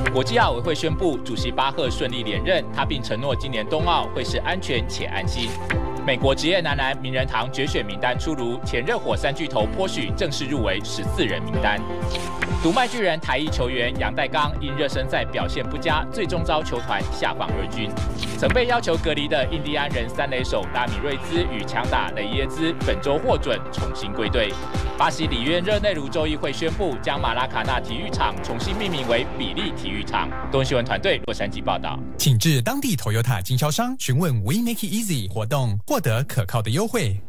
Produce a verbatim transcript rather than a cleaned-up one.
国际奥委会宣布，主席巴赫顺利连任，他并承诺今年冬奥会是安全且安心。美国职业男篮名人堂决选名单出炉，前热火三巨头波许正式入围十四人名单。独卖巨人台裔球员杨代刚因热身赛表现不佳，最终遭球团下放二军。曾被要求隔离的印第安人三垒手拉米瑞兹与强打雷耶兹本周获准重新归队。巴西里约热内卢州议会宣布，将马拉卡纳体育场重新命名为比利体育场。东新闻团队洛杉矶报道。 请至当地 Toyota 经销商询问 We Make It Easy 活动，获得可靠的优惠。